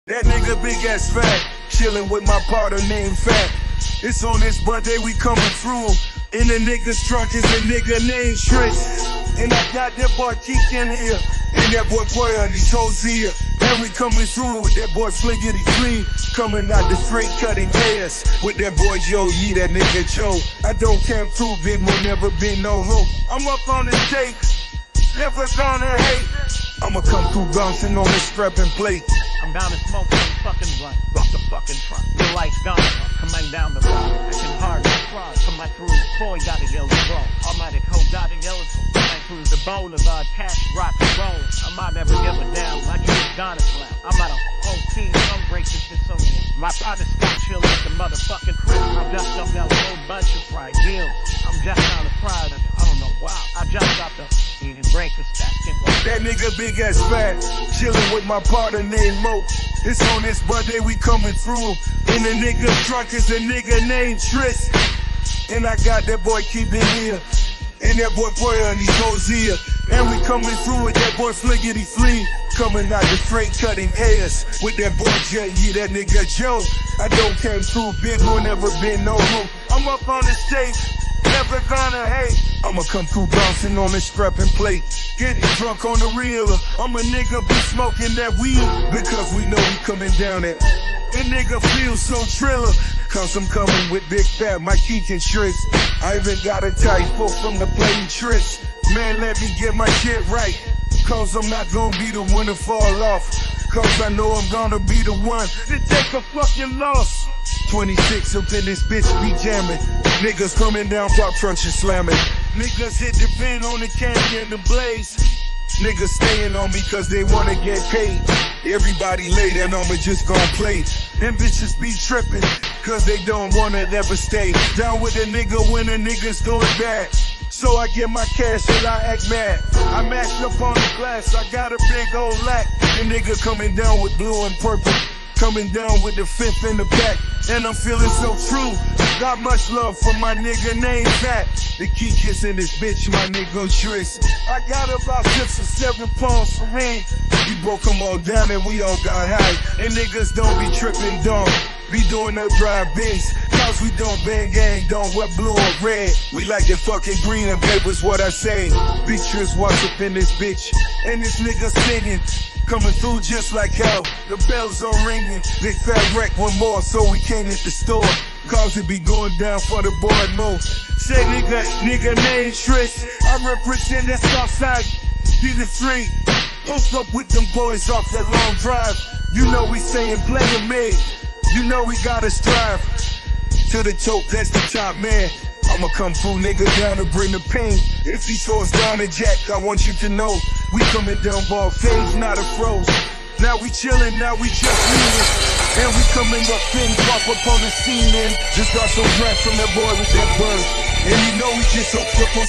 That nigga big ass fat, chillin' with my partner named Fat. It's on this birthday we coming through. In the nigga's trunk is a nigga named Trish. And I got that boy Keith in here, and that boy Boy these hoes here. And we coming through with that boy Fliggity Clean, coming out the straight cutting ass. With that boy Joe Yee, that nigga Joe. I don't camp too big, will never be no hoe. I'm up on the stage, never gonna hate. I'ma come through bouncing on this strapping plate. I'm down to smoke the fucking blunt, fuck the fucking front. Your life's gone, coming down the road. Acting hard to fraud, come right through the boy, got a yellow bro. Automatic hoe, got a yellow come right through the boulevard, cash, rock and roll. I might never give a damn, like you was gonna slap. I'm out of whole team, some great Smithsonian. My partner's got chill at the motherfucking crib. I'm just up down a whole bunch of fried deals. I'm just out of pride, I don't know why. I just got the eating breakfast, stacking. That nigga big ass fat, chillin' with my partner named Mo. It's on this birthday we coming through. In the nigga's trunk is a nigga named Trish. And I got that boy Keith in here, and that boy Boy these hoes here. And we coming through with that boy Fliggity Flea, coming out the straight cutting ass. With that boy Jay, that nigga Joe. I don't came through big, will never been no hoe. I'm up on the stage, never gonna hate. I'ma come through bouncing on this strapping plate. Getting drunk on the real. I'm a nigga be smoking that weed, because we know we coming down it. That nigga feels so triller, cause I'm coming with Big Fat, my Keith and Trish. I even got a tight book from the playing Trish. Man, let me get my shit right, cause I'm not gonna be the one to fall off. Cause I know I'm gonna be the one to take a fucking loss. 26 up in this bitch be jamming. Niggas coming down, pop trunks and slamming. Niggas hit the pin on the candy and the blaze. Niggas staying on me cause they wanna get paid. Everybody late and I'ma just gon' play. Them bitches be trippin' cause they don't wanna ever stay down with a nigga when a nigga's doing bad. So I get my cash and I act mad. I mashed up on the glass, I got a big old lack. The nigga coming down with blue and purple, coming down with the fifth in the back. And I'm feeling so true. Got much love for my nigga named Fat. The key kiss in this bitch, my nigga Trish. I got about 6 or 7 pounds for me. We broke them all down and we all got high. And niggas don't be tripping, don't be doing no drive bins. Cause we don't bang gang, don't wear blue or red. We like the fucking green and paper's what I say. Big Trish walks up in this bitch, and this nigga singing. Coming through just like hell, the bells are ringing. Big Fat wreck one more, so we can't hit the store. Cause it be going down for the boy Mo. Say nigga named Trish. I represent that Southside, be the street. Hook up with them boys off that long drive. You know we saying play with me. You know we gotta strive. To the top, that's the top man. I'ma come through, nigga, down to bring the pain. If these hoes down and jack, I want you to know we coming down ball fades, not a froze. Now we chillin', now we just leaving. And we coming up thin, pop up on the scene and just got some rap from that boy with that bird. And you know we just hooked up on